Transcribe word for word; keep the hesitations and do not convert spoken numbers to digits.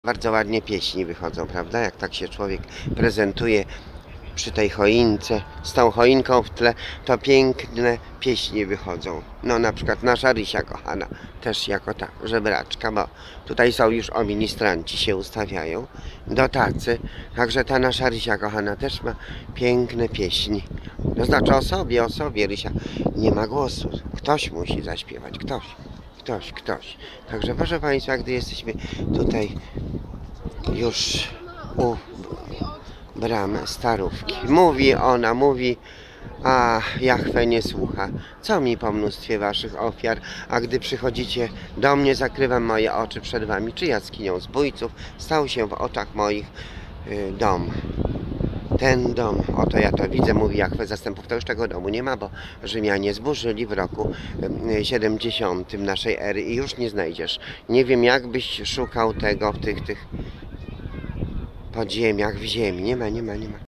Bardzo ładnie pieśni wychodzą, prawda? Jak tak się człowiek prezentuje przy tej choince, z tą choinką w tle, to piękne pieśni wychodzą. No na przykład nasza Rysia kochana, też jako ta żebraczka, bo tutaj są już o ministranci się ustawiają do tacy. Także ta nasza Rysia kochana też ma piękne pieśni. To znaczy o sobie, o sobie Rysia nie ma głosu. Ktoś musi zaśpiewać, ktoś. Ktoś, ktoś. Także proszę Państwa, gdy jesteśmy tutaj już u bramy Starówki. Mówi ona, mówi, a Jahwe nie słucha. Co mi po mnóstwie waszych ofiar? A gdy przychodzicie do mnie, zakrywam moje oczy przed wami. Czy jaskinią zbójców stał się w oczach moich y, dom. Ten dom, oto ja to widzę, mówi Jahwe zastępów, to już tego domu nie ma, bo Rzymianie zburzyli w roku siedemdziesiątym naszej ery i już nie znajdziesz. Nie wiem, jak byś szukał tego w tych, tych podziemiach, w ziemi. Nie ma, nie ma, nie ma.